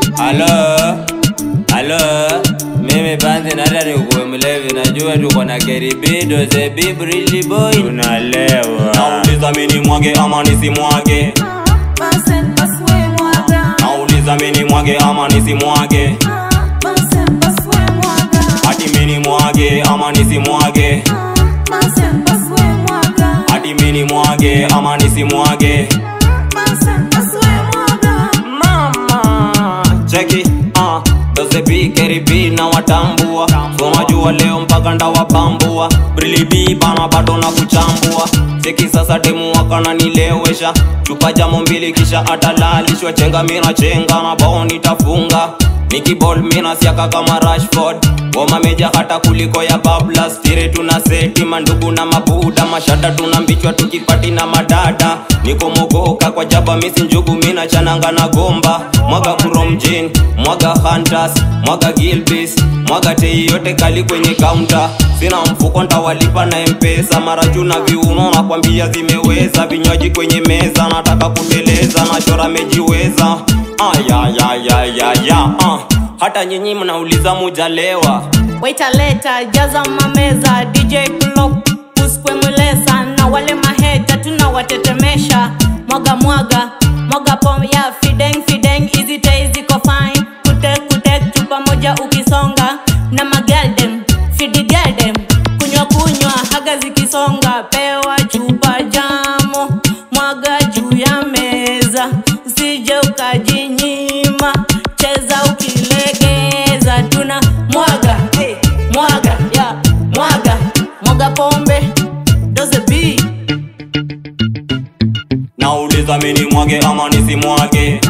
Halo, mimi Banzi nataka nikuwe mlevi. Najua tuko na Keribido, the big really boy. Tunalewa. Nauliza mimi mwage ama nisimwage? Nauliza mimi mwage ama nisimwage? Ati mimi mwage ama nisimwage? Ati mimi mwage ama nisimwage? Mama, cheki, doze B, Keribi na watambua. Soma jua leo mpaka ndawabambua. Brili B bana bado na kuchambua. Cheki sasa demu wakana nilewesha. Chupa jamo mbili kisha atalalishwa. Chenga mina chenga na bao nitafunga. Nikiball mina siaka kama Rashford. Goma meja hata kuliko ya babla. Stire tunaseti mandugu na mabuda. Mashata tunambichwa tukipati na madada. Niko mogoka kwa jaba misi njugu mina chananga na gomba. Mwaga kuromjin, mwaga hunters, mwaga gilbis, mwaga tei yote kali kwenye counter. Sina mfuko ntawalipa na mpesa. Maraju na viuno na kwambia zimeweza. Vinywaji kwenye meza nataka kuteleza. Na shora mejiweza. Hata nyinyi mnauliza mujalewa. Waita leta, jaza mameza. DJ Club, usikwe mweleza. Na wale maheta tunawatetemesha. Mwaga mwaga, mwaga pombe ya fideng fideng. Easy tay ziko fine. Kutek chupa moja ukisonga. Na magaldem, fidi galdem. Kunywa haga zikisonga. Pewa chupa jamo, mwaga juu ya meza. Usije ukajinyima, cheza ukilegeza. Tuna mwaga, mwaga, yeah, mwaga pombe, doze B. Nauliza mimi mwage ama nisimwage?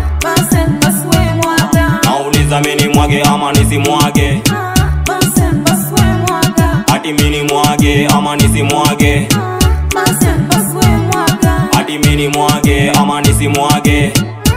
Nauliza mimi mwage ama nisimwage? Ati mimi mwage ama nisimwage? Ati mimi mwage ama nisimwage?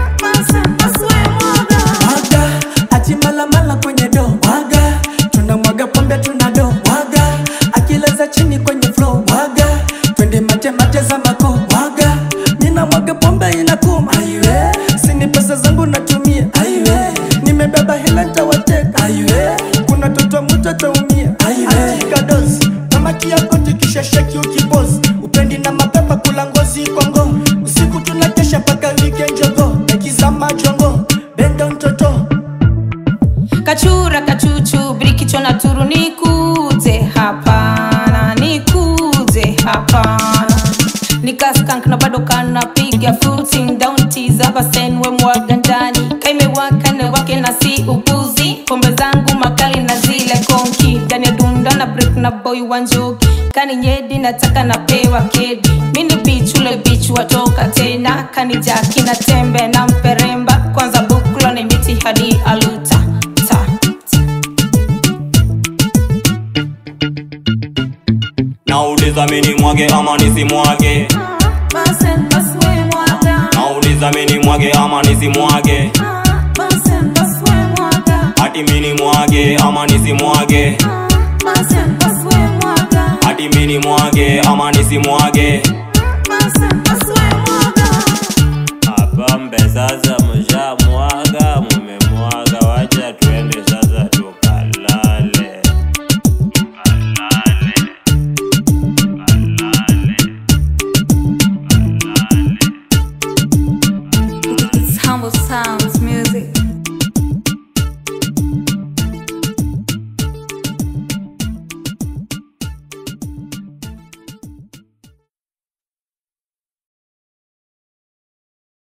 Mwaga, ati mala kwenye do. Mwaga, tunamwaga pombe tunado. Mwaga, akilaza chini kwenye flow. Mwaga, twende mate za mako. Mwaga, nina mwaga pombe inakuma. Aiwe, sini pesa zangu natumia. Aiwe, nimebeba hela nitawateka. Aiwe, kuna toto mtoto umia. Aiwe, kadosi, kama kiako tikisha shake ukiboss. Upendi na mapepa kula ngozi kongo. Usiku tunakesha paka weekend jogo. Ekizama jongo, bendo mtoto. Kachura kachuchu, brikicho na turu. Nikuze hapana, nikuze hapana. Nikaskank na bado kana piga footing down. Tiza basen we mwaga ndani. Kaime waka na wake na si upuzi. Pombe zangu makali na zile konki. Dani ya dunda na brick na boy wanjoki. Kani nyedi nataka na pewa kedi. Mini bitch ule bitch watoka tena. Kani jaki na tembe na mperemba. Kwanza bukula ni miti hadi aluta. Nauliza mimi mwage ama nisimwage? Nauliza mimi mwage ama nisimwage? Ati mimi mwage ama nisimwage? Ati mimi mwage ama nisimwage?